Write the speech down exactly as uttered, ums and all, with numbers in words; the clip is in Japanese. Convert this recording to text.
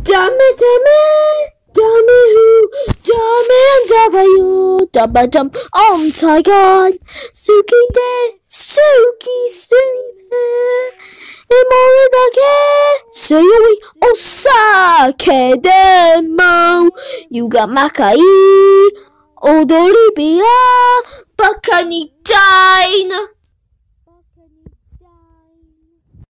ダメダメダメ후ダメダメよダメダメon tiger 好きで好きすぎでもるだけ強いお酒でも湯がまかい踊り火やバカみたいな